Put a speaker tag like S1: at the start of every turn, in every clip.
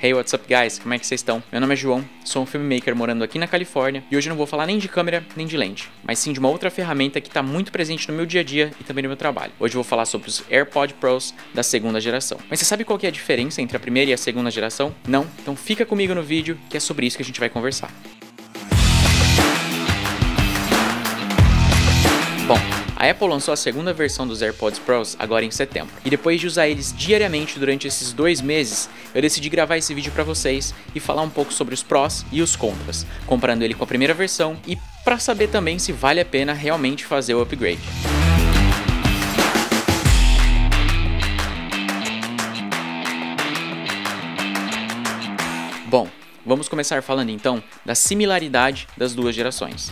S1: Hey, what's up guys? Como é que vocês estão? Meu nome é João, sou um filmmaker morando aqui na Califórnia e hoje eu não vou falar nem de câmera nem de lente, mas sim de uma outra ferramenta que está muito presente no meu dia a dia e também no meu trabalho. Hoje eu vou falar sobre os AirPods Pros da segunda geração. Mas você sabe qual que é a diferença entre a primeira e a segunda geração? Não? Então fica comigo no vídeo que é sobre isso que a gente vai conversar. Bom, a Apple lançou a segunda versão dos AirPods Pros agora em setembro. E depois de usar eles diariamente durante esses 2 meses, eu decidi gravar esse vídeo pra vocês e falar um pouco sobre os prós e os contras, comparando ele com a primeira versão e pra saber também se vale a pena realmente fazer o upgrade. Bom, vamos começar falando então da similaridade das duas gerações.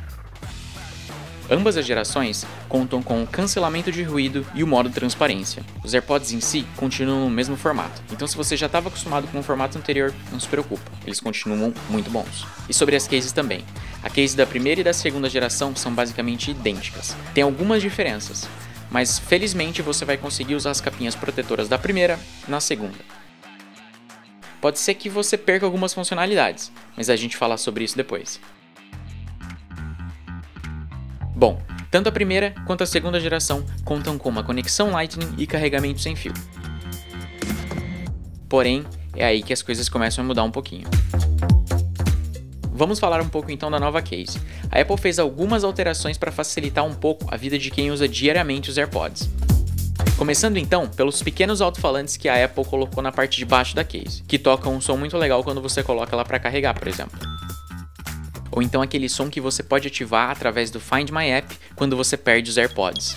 S1: Ambas as gerações contam com o cancelamento de ruído e o modo transparência. Os AirPods em si continuam no mesmo formato, então se você já estava acostumado com o formato anterior, não se preocupa, eles continuam muito bons. E sobre as cases também. A case da primeira e da segunda geração são basicamente idênticas. Tem algumas diferenças, mas felizmente você vai conseguir usar as capinhas protetoras da primeira na segunda. Pode ser que você perca algumas funcionalidades, mas a gente fala sobre isso depois. Bom, tanto a primeira quanto a segunda geração contam com uma conexão Lightning e carregamento sem fio. Porém, é aí que as coisas começam a mudar um pouquinho. Vamos falar um pouco então da nova case. A Apple fez algumas alterações para facilitar um pouco a vida de quem usa diariamente os AirPods. Começando então pelos pequenos alto-falantes que a Apple colocou na parte de baixo da case, que tocam um som muito legal quando você coloca ela para carregar, por exemplo. Ou então aquele som que você pode ativar através do Find My App quando você perde os AirPods.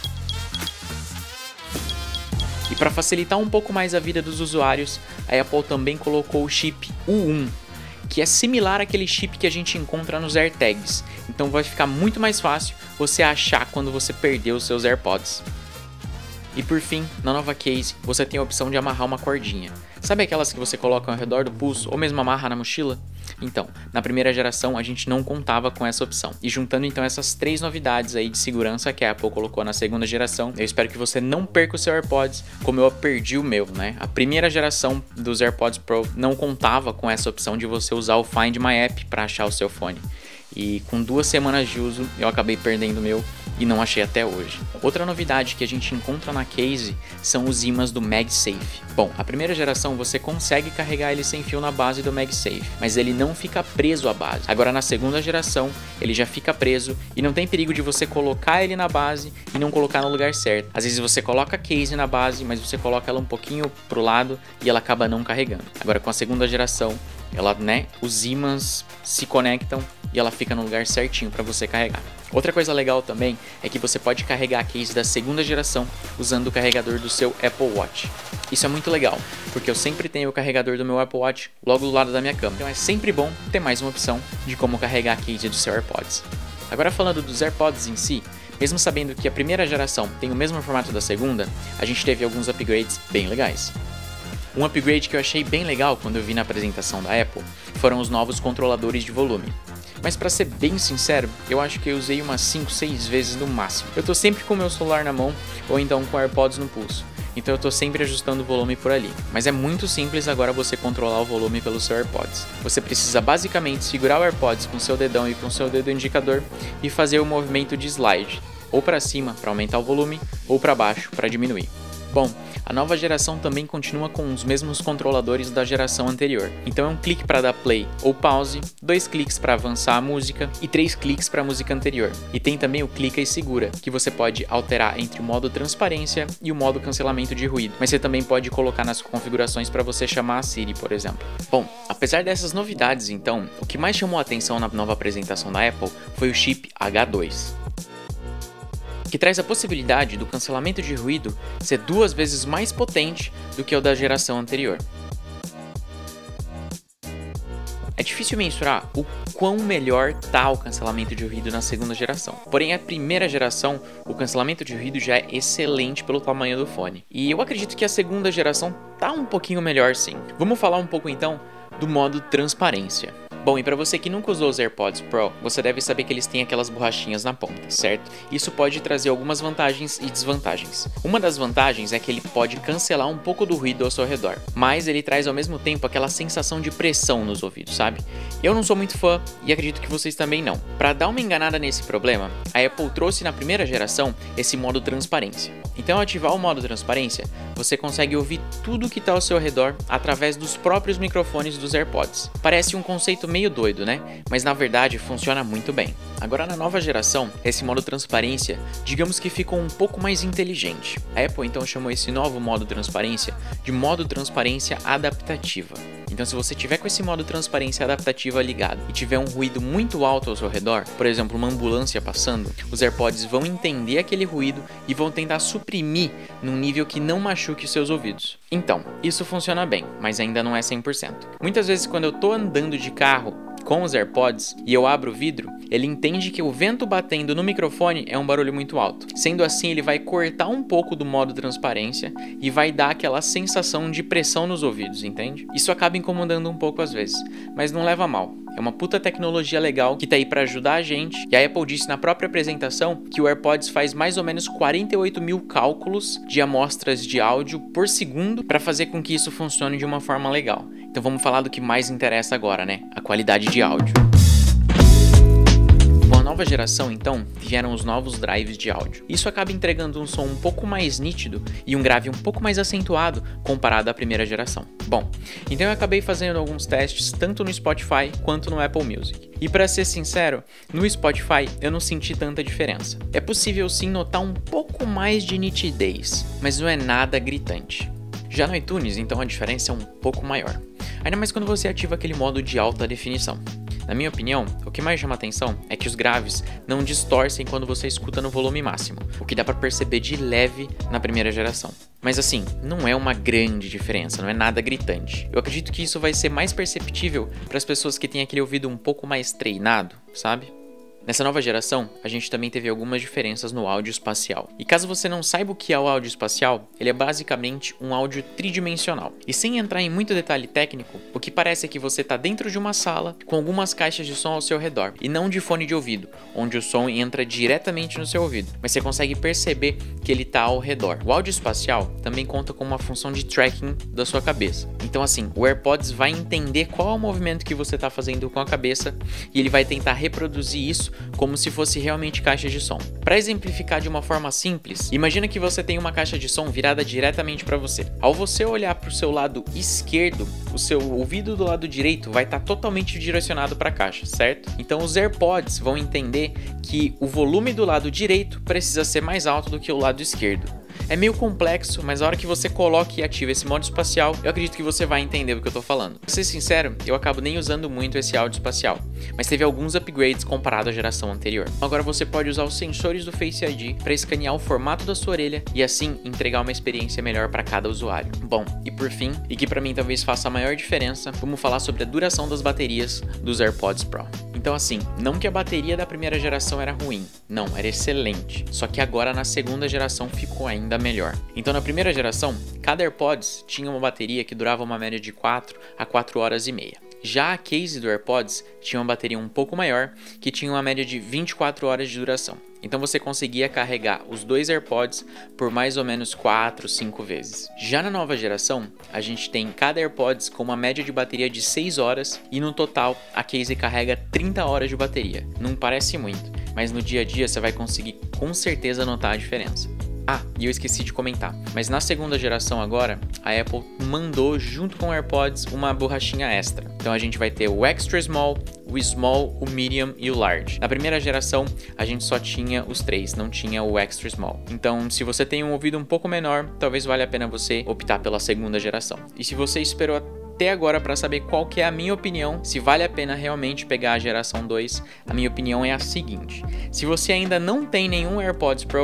S1: E para facilitar um pouco mais a vida dos usuários, a Apple também colocou o chip U1, que é similar àquele chip que a gente encontra nos AirTags, então vai ficar muito mais fácil você achar quando você perdeu os seus AirPods. E por fim, na nova case, você tem a opção de amarrar uma cordinha. Sabe aquelas que você coloca ao redor do pulso ou mesmo amarra na mochila? Então, na primeira geração a gente não contava com essa opção. E juntando então essas 3 novidades aí de segurança que a Apple colocou na segunda geração, eu espero que você não perca o seu AirPods como eu perdi o meu, né? A primeira geração dos AirPods Pro não contava com essa opção de você usar o Find My App para achar o seu fone. E com 2 semanas de uso eu acabei perdendo o meu e não achei até hoje. Outra novidade que a gente encontra na case são os ímãs do MagSafe. Bom, a primeira geração você consegue carregar ele sem fio na base do MagSafe, mas ele não fica preso à base. Agora na segunda geração ele já fica preso e não tem perigo de você colocar ele na base e não colocar no lugar certo. Às vezes você coloca a case na base, mas você coloca ela um pouquinho pro lado e ela acaba não carregando. Agora com a segunda geração, os ímãs se conectam e ela fica no lugar certinho para você carregar. Outra coisa legal também é que você pode carregar a case da segunda geração usando o carregador do seu Apple Watch. Isso é muito legal, porque eu sempre tenho o carregador do meu Apple Watch logo do lado da minha cama. Então é sempre bom ter mais uma opção de como carregar a case do seu AirPods. Agora falando dos AirPods em si, mesmo sabendo que a primeira geração tem o mesmo formato da segunda, a gente teve alguns upgrades bem legais. Um upgrade que eu achei bem legal quando eu vi na apresentação da Apple foram os novos controladores de volume. Mas pra ser bem sincero, eu acho que eu usei umas 5, 6 vezes no máximo. Eu tô sempre com o meu celular na mão ou então com o AirPods no pulso, então eu tô sempre ajustando o volume por ali. Mas é muito simples agora você controlar o volume pelo seu AirPods. Você precisa basicamente segurar o AirPods com seu dedão e com seu dedo indicador e fazer o movimento de slide, ou para cima para aumentar o volume, ou para baixo para diminuir. Bom, a nova geração também continua com os mesmos controladores da geração anterior. Então é um clique para dar play ou pause, 2 cliques para avançar a música e 3 cliques para a música anterior. E tem também o clica e segura, que você pode alterar entre o modo transparência e o modo cancelamento de ruído. Mas você também pode colocar nas configurações para você chamar a Siri, por exemplo. Bom, apesar dessas novidades então, o que mais chamou a atenção na nova apresentação da Apple foi o chip H2. Que traz a possibilidade do cancelamento de ruído ser 2 vezes mais potente do que o da geração anterior. É difícil mensurar o quão melhor está o cancelamento de ruído na segunda geração. Porém, a primeira geração, o cancelamento de ruído já é excelente pelo tamanho do fone. E eu acredito que a segunda geração tá um pouquinho melhor sim. Vamos falar um pouco então do modo transparência. Bom, e para você que nunca usou os AirPods Pro, você deve saber que eles têm aquelas borrachinhas na ponta, certo? Isso pode trazer algumas vantagens e desvantagens. Uma das vantagens é que ele pode cancelar um pouco do ruído ao seu redor, mas ele traz ao mesmo tempo aquela sensação de pressão nos ouvidos, sabe? Eu não sou muito fã e acredito que vocês também não. Para dar uma enganada nesse problema, a Apple trouxe na primeira geração esse modo transparência. Então, ao ativar o modo transparência, você consegue ouvir tudo que está ao seu redor através dos próprios microfones dos AirPods. Parece um conceito meio doido, né? Mas na verdade funciona muito bem. Agora, na nova geração, esse modo transparência, digamos que ficou um pouco mais inteligente. A Apple então chamou esse novo modo transparência de modo transparência adaptativa. Então, se você tiver com esse modo transparência adaptativa ligado e tiver um ruído muito alto ao seu redor, por exemplo, uma ambulância passando, os AirPods vão entender aquele ruído e vão tentar suprimir num nível que não machuque os seus ouvidos. Então, isso funciona bem, mas ainda não é 100%. Muitas vezes, quando eu tô andando de carro com os AirPods e eu abro o vidro, ele entende que o vento batendo no microfone é um barulho muito alto. Sendo assim, ele vai cortar um pouco do modo transparência e vai dar aquela sensação de pressão nos ouvidos, entende? Isso acaba incomodando um pouco às vezes, mas não leva a mal. É uma puta tecnologia legal que tá aí para ajudar a gente, e a Apple disse na própria apresentação que o AirPods faz mais ou menos 48 mil cálculos de amostras de áudio por segundo para fazer com que isso funcione de uma forma legal. Então vamos falar do que mais interessa agora, né? A qualidade de áudio. Com a nova geração, então, vieram os novos drives de áudio. Isso acaba entregando um som um pouco mais nítido e um grave um pouco mais acentuado comparado à primeira geração. Bom, então eu acabei fazendo alguns testes tanto no Spotify quanto no Apple Music. E para ser sincero, no Spotify eu não senti tanta diferença. É possível sim notar um pouco mais de nitidez, mas não é nada gritante. Já no iTunes, então, a diferença é um pouco maior. Ainda mais quando você ativa aquele modo de alta definição. Na minha opinião, o que mais chama atenção é que os graves não distorcem quando você escuta no volume máximo, o que dá para perceber de leve na primeira geração. Mas assim, não é uma grande diferença, não é nada gritante. Eu acredito que isso vai ser mais perceptível para as pessoas que têm aquele ouvido um pouco mais treinado, sabe? Nessa nova geração, a gente também teve algumas diferenças no áudio espacial. E caso você não saiba o que é o áudio espacial, ele é basicamente um áudio tridimensional. E sem entrar em muito detalhe técnico, o que parece é que você está dentro de uma sala com algumas caixas de som ao seu redor, e não de fone de ouvido, onde o som entra diretamente no seu ouvido, mas você consegue perceber que ele está ao redor. O áudio espacial também conta com uma função de tracking da sua cabeça. Então assim, o AirPods vai entender qual é o movimento que você está fazendo com a cabeça, e ele vai tentar reproduzir isso como se fosse realmente caixa de som. Para exemplificar de uma forma simples, imagina que você tem uma caixa de som virada diretamente para você. Ao você olhar para o seu lado esquerdo, o seu ouvido do lado direito vai estar totalmente direcionado para a caixa, certo? Então os AirPods vão entender que o volume do lado direito precisa ser mais alto do que o lado esquerdo. É meio complexo, mas a hora que você coloca e ativa esse modo espacial, eu acredito que você vai entender do que eu tô falando. Pra ser sincero, eu acabo nem usando muito esse áudio espacial, mas teve alguns upgrades comparado à geração anterior. Agora você pode usar os sensores do Face ID para escanear o formato da sua orelha e assim entregar uma experiência melhor para cada usuário. Bom, e por fim, e que para mim talvez faça a maior diferença, vamos falar sobre a duração das baterias dos AirPods Pro. Então assim, não que a bateria da primeira geração era ruim, não, era excelente, só que agora na segunda geração ficou ainda melhor. Então na primeira geração, cada AirPods tinha uma bateria que durava uma média de 4 a 4 horas e meia. Já a case do AirPods tinha uma bateria um pouco maior, que tinha uma média de 24 horas de duração. Então você conseguia carregar os dois AirPods por mais ou menos 4, 5 vezes. Já na nova geração, a gente tem cada AirPods com uma média de bateria de 6 horas e no total a case carrega 30 horas de bateria. Não parece muito, mas no dia a dia você vai conseguir com certeza notar a diferença. Ah, e eu esqueci de comentar, mas na segunda geração agora, a Apple mandou junto com o AirPods uma borrachinha extra. Então a gente vai ter o Extra Small, o Small, o Medium e o Large. Na primeira geração, a gente só tinha os três, não tinha o Extra Small. Então, se você tem um ouvido um pouco menor, talvez valha a pena você optar pela segunda geração. E se você esperou até agora para saber qual que é a minha opinião, se vale a pena realmente pegar a geração 2, a minha opinião é a seguinte: se você ainda não tem nenhum AirPods Pro,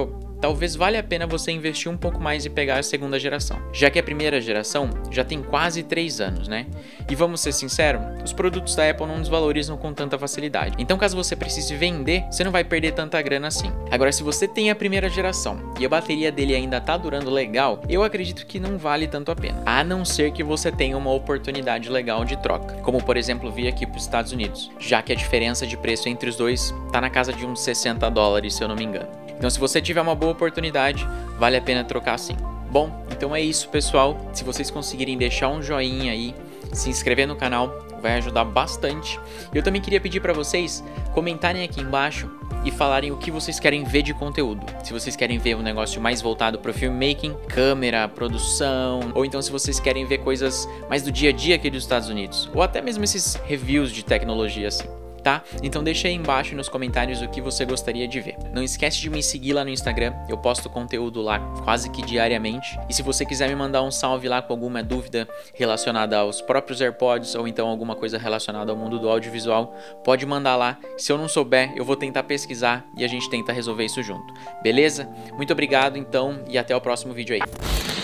S1: talvez valha a pena você investir um pouco mais e pegar a segunda geração, já que a primeira geração já tem quase 3 anos, né? E vamos ser sinceros, os produtos da Apple não desvalorizam com tanta facilidade. Então, caso você precise vender, você não vai perder tanta grana assim. Agora, se você tem a primeira geração e a bateria dele ainda tá durando legal, eu acredito que não vale tanto a pena, a não ser que você tenha uma oportunidade legal de troca, como por exemplo vir aqui para os Estados Unidos, já que a diferença de preço entre os dois tá na casa de uns $60, se eu não me engano. Então, se você tiver uma boa oportunidade, vale a pena trocar sim. Bom, então é isso, pessoal. Se vocês conseguirem deixar um joinha aí, se inscrever no canal, vai ajudar bastante. Eu também queria pedir para vocês comentarem aqui embaixo e falarem o que vocês querem ver de conteúdo. Se vocês querem ver um negócio mais voltado para o filmmaking, câmera, produção, ou então se vocês querem ver coisas mais do dia a dia aqui dos Estados Unidos, ou até mesmo esses reviews de tecnologia assim. Tá? Então deixa aí embaixo nos comentários o que você gostaria de ver. Não esquece de me seguir lá no Instagram, eu posto conteúdo lá quase que diariamente. E se você quiser me mandar um salve lá com alguma dúvida relacionada aos próprios AirPods ou então alguma coisa relacionada ao mundo do audiovisual, pode mandar lá. Se eu não souber, eu vou tentar pesquisar e a gente tenta resolver isso junto. Beleza? Muito obrigado então e até o próximo vídeo aí.